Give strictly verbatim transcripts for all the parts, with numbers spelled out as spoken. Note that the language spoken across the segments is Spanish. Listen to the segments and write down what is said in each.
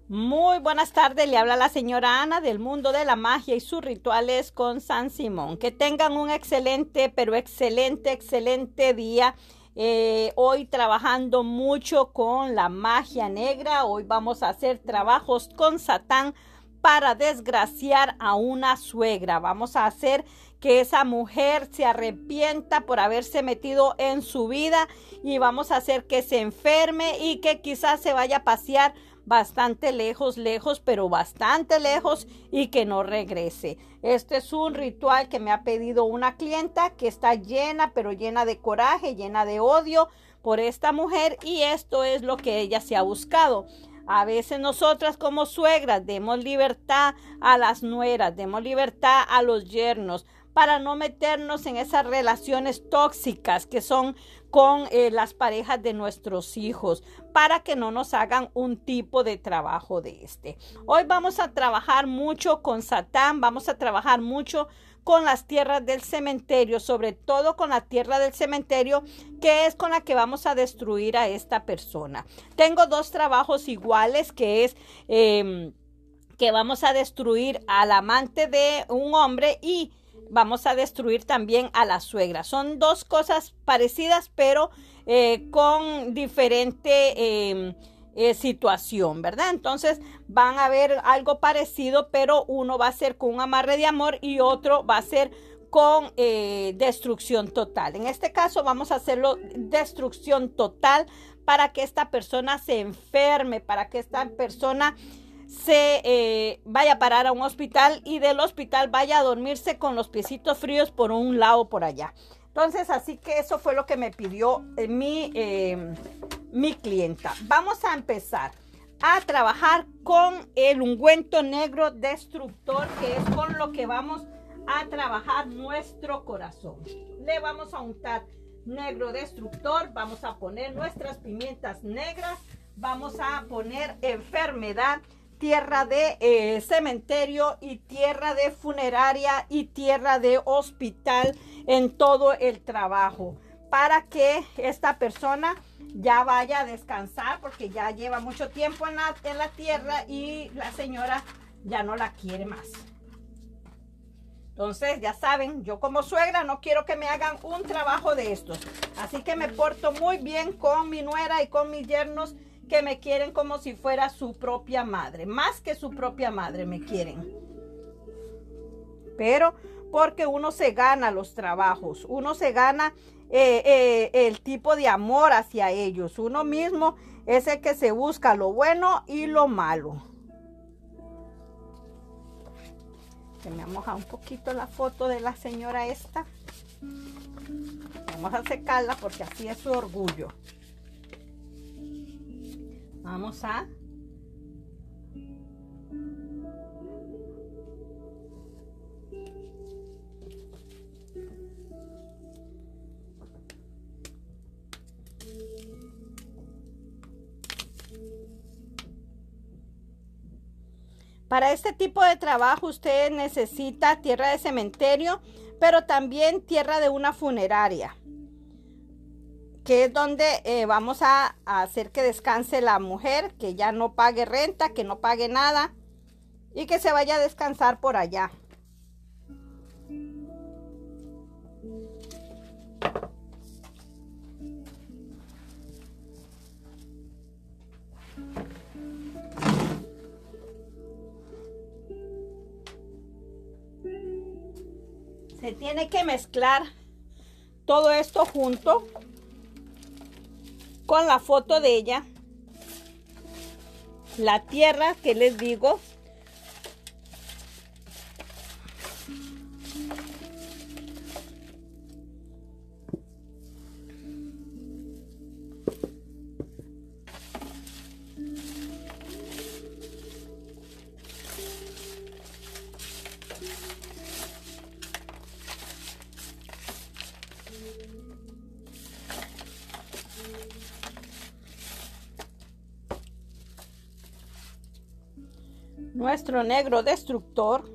Muy buenas tardes, le habla la señora Ana del mundo de la magia y sus rituales con San Simón. Que tengan un excelente, pero excelente, excelente día. Eh, hoy trabajando mucho con la magia negra. Hoy vamos a hacer trabajos con Satán para desgraciar a una suegra. Vamos a hacer que esa mujer se arrepienta por haberse metido en su vida y vamos a hacer que se enferme y que quizás se vaya a pasear bastante lejos, lejos, pero bastante lejos y que no regrese. Este es un ritual que me ha pedido una clienta que está llena, pero llena de coraje, llena de odio por esta mujer, y esto es lo que ella se ha buscado. A veces nosotras como suegras demos libertad a las nueras, demos libertad a los yernos para no meternos en esas relaciones tóxicas que son con eh, las parejas de nuestros hijos, para que no nos hagan un tipo de trabajo de este. Hoy vamos a trabajar mucho con Satán, vamos a trabajar mucho con las tierras del cementerio, sobre todo con la tierra del cementerio, que es con la que vamos a destruir a esta persona. Tengo dos trabajos iguales, que es eh, que vamos a destruir al amante de un hombre y vamos a destruir también a la suegra. Son dos cosas parecidas, pero eh, con diferente eh, eh, situación, ¿verdad? Entonces van a ver algo parecido, pero uno va a ser con un amarre de amor y otro va a ser con eh, destrucción total. En este caso vamos a hacerlo destrucción total para que esta persona se enferme, para que esta persona se eh, vaya a parar a un hospital y del hospital vaya a dormirse con los piecitos fríos por un lado por allá. Entonces, así que eso fue lo que me pidió eh, mi, eh, mi clienta. Vamos a empezar a trabajar con el ungüento negro destructor, que es con lo que vamos a trabajar nuestro corazón. Le vamos a untar negro destructor, vamos a poner nuestras pimientas negras, vamos a poner enfermedad, tierra de eh, cementerio y tierra de funeraria y tierra de hospital en todo el trabajo, para que esta persona ya vaya a descansar, porque ya lleva mucho tiempo en la, en la tierra y la señora ya no la quiere más. Entonces, ya saben, yo como suegra no quiero que me hagan un trabajo de estos, así que me porto muy bien con mi nuera y con mis yernos, que me quieren como si fuera su propia madre, más que su propia madre me quieren. Pero porque uno se gana los trabajos, uno se gana eh, eh, el tipo de amor hacia ellos. Uno mismo es el que se busca lo bueno y lo malo. Se me ha mojado un poquito la foto de la señora esta. Vamos a secarla porque así es su orgullo. Vamos a para este tipo de trabajo usted necesita tierra de cementerio, pero también tierra de una funeraria, que es donde eh, vamos a, a hacer que descanse la mujer, que ya no pague renta, que no pague nada y que se vaya a descansar por allá. Se tiene que mezclar todo esto junto con la foto de ella, la tierra que les digo, nuestro negro destructor,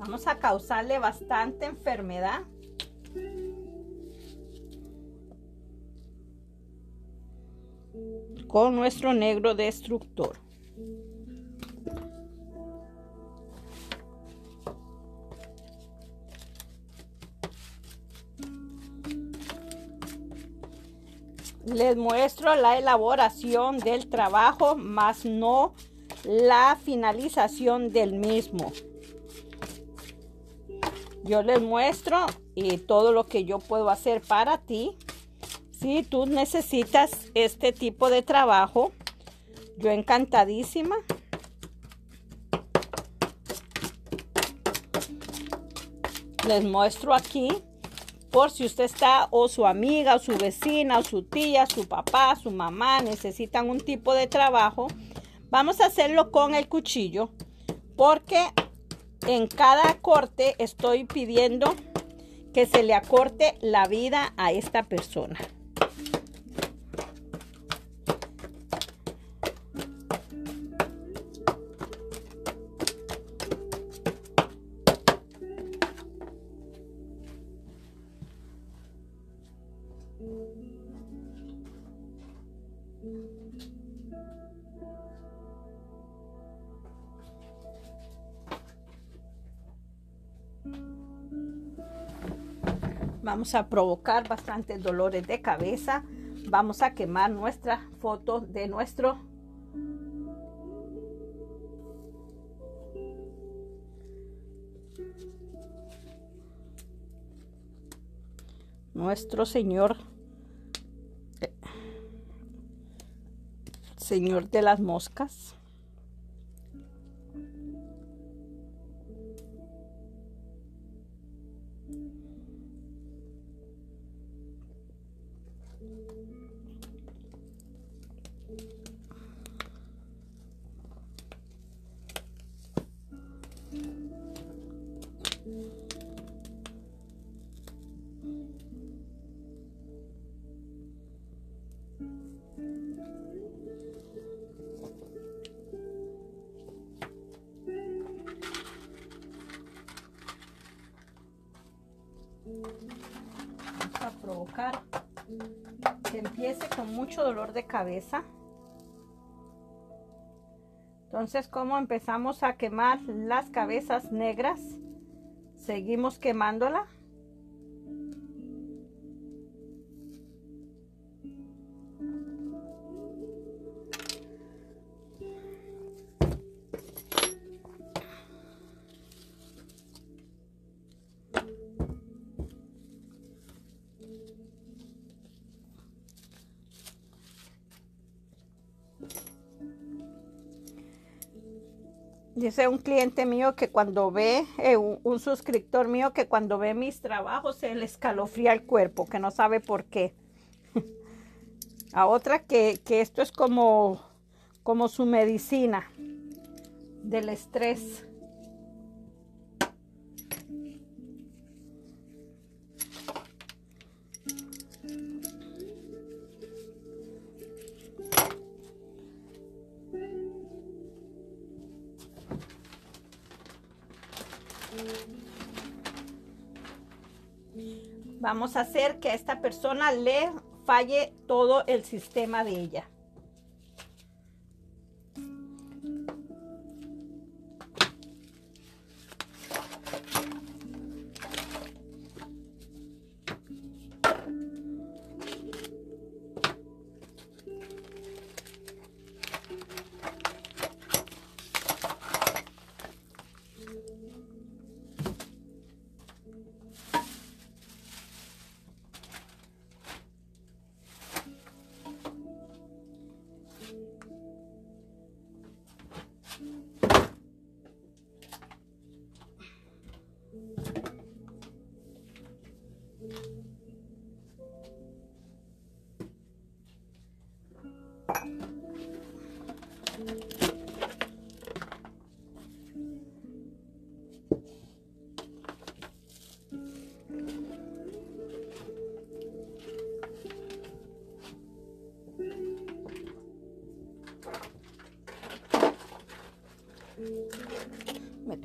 Vamos a causarle bastante enfermedad. Con nuestro negro destructor. Les muestro la elaboración del trabajo, más no la finalización del mismo. Yo les muestro y todo lo que yo puedo hacer para ti. Si tú necesitas este tipo de trabajo, yo encantadísima. Les muestro aquí, por si usted está, o su amiga, o su vecina, o su tía, su papá, su mamá, necesitan un tipo de trabajo. Vamos a hacerlo con el cuchillo, porque en cada corte estoy pidiendo que se le acorte la vida a esta persona. Vamos a provocar bastantes dolores de cabeza. Vamos a quemar nuestra foto de nuestro nuestro señor señor de las moscas. Vamos a provocar que empiece con mucho dolor de cabeza. Entonces, como empezamos a quemar las cabezas negras, seguimos quemándola. Dice un cliente mío que cuando ve, eh, un, un suscriptor mío, que cuando ve mis trabajos se le escalofría el cuerpo, que no sabe por qué. A otra que, que esto es como, como su medicina del estrés. Vamos a hacer que a esta persona le falle todo el sistema de ella.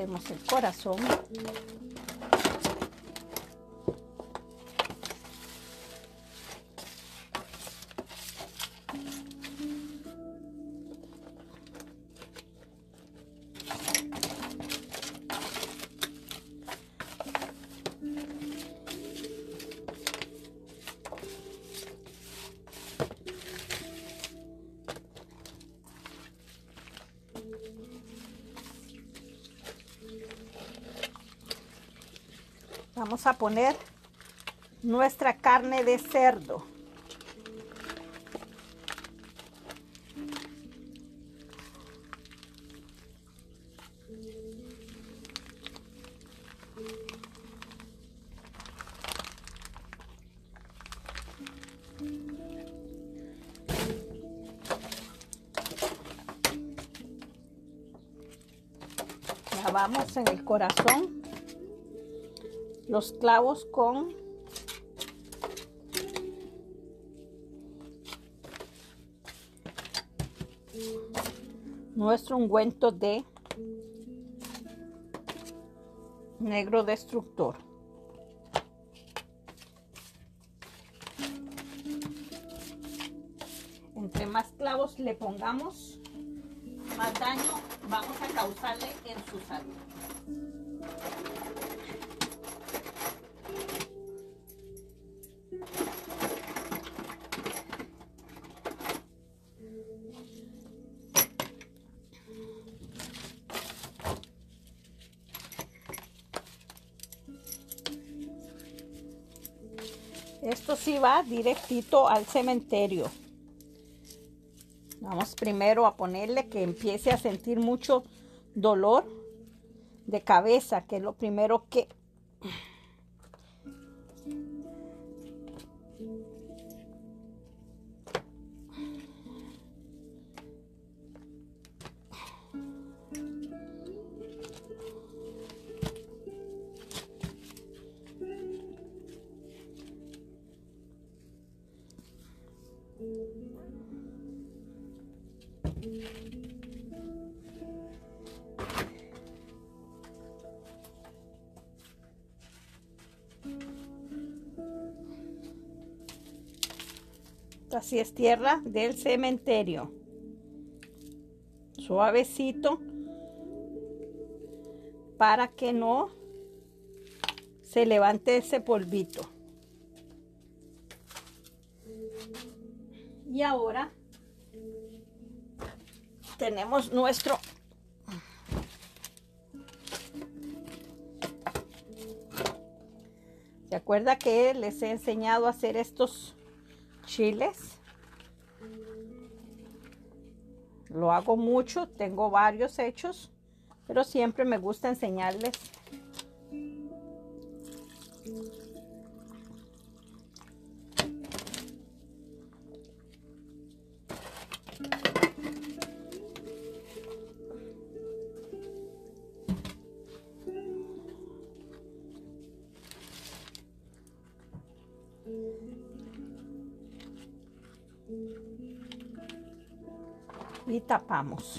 hacemos el corazón. Vamos a poner nuestra carne de cerdo. Lavamos en el corazón los clavos con nuestro ungüento de negro destructor. Entre más clavos le pongamos, más daño vamos a causarle en su salud. Esto sí va directito al cementerio. Vamos primero a ponerle que empiece a sentir mucho dolor de cabeza, que es lo primero que... Así es tierra del cementerio. Suavecito para que no se levante ese polvito. Y ahora tenemos nuestro ¿se acuerda que les he enseñado a hacer estos chiles? Lo hago mucho, tengo varios hechos, pero siempre me gusta enseñarles. Y tapamos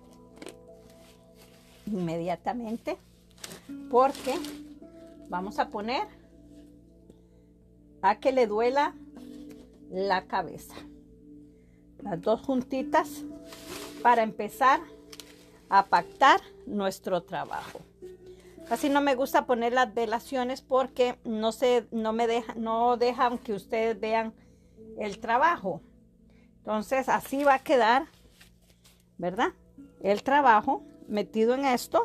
inmediatamente porque vamos a poner a que le duela la cabeza, las dos juntitas, para empezar a pactar nuestro trabajo. Casi no me gusta poner las velaciones porque no se, no me deja, no dejan que ustedes vean el trabajo. Entonces así va a quedar, ¿verdad? El trabajo metido en esto.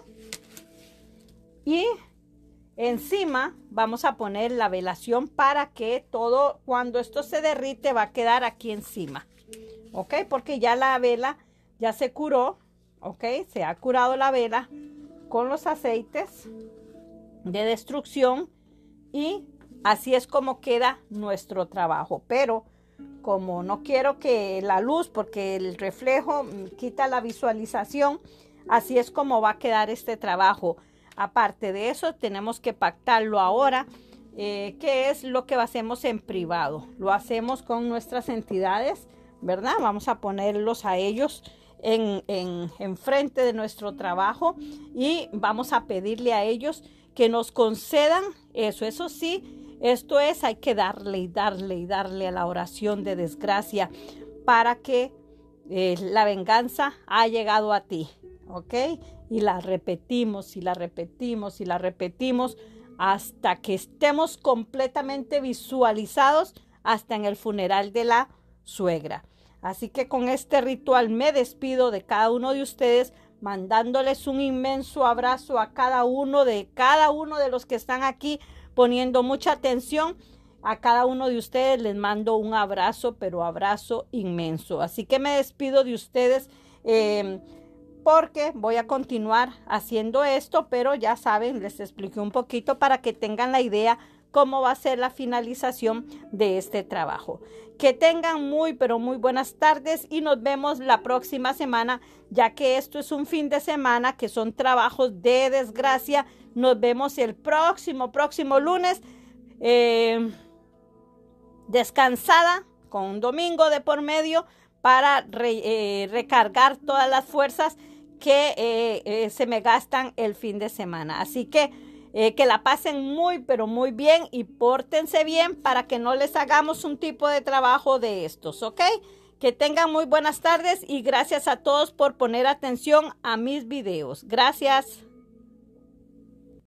Y encima vamos a poner la velación para que todo, cuando esto se derrite, va a quedar aquí encima. ¿Ok? Porque ya la vela ya se curó. ¿Ok? Se ha curado la vela con los aceites de destrucción. Y así es como queda nuestro trabajo. Pero como no quiero que la luz, porque el reflejo quita la visualización, así es como va a quedar este trabajo. Aparte de eso, tenemos que pactarlo ahora, eh, que es lo que hacemos en privado. Lo hacemos con nuestras entidades, ¿verdad? Vamos a ponerlos a ellos en, en, en frente de nuestro trabajo y vamos a pedirle a ellos que nos concedan eso. Eso sí, esto es, hay que darle y darle y darle a la oración de desgracia para que eh, la venganza ha llegado a ti, ¿ok? Y la repetimos y la repetimos y la repetimos hasta que estemos completamente visualizados hasta en el funeral de la suegra. Así que con este ritual me despido de cada uno de ustedes, mandándoles un inmenso abrazo a cada uno de cada uno de los que están aquí poniendo mucha atención. A cada uno de ustedes les mando un abrazo, pero abrazo inmenso. Así que me despido de ustedes eh, porque voy a continuar haciendo esto, pero ya saben, les expliqué un poquito para que tengan la idea cómo va a ser la finalización de este trabajo. Que tengan muy, pero muy buenas tardes y nos vemos la próxima semana, ya que esto es un fin de semana, que son trabajos de desgracia. Nos vemos el próximo, próximo lunes. Eh, descansada con un domingo de por medio para re, eh, recargar todas las fuerzas que eh, eh, se me gastan el fin de semana. Así que eh, que la pasen muy pero muy bien y pórtense bien para que no les hagamos un tipo de trabajo de estos, ¿ok? Que tengan muy buenas tardes y gracias a todos por poner atención a mis videos. Gracias.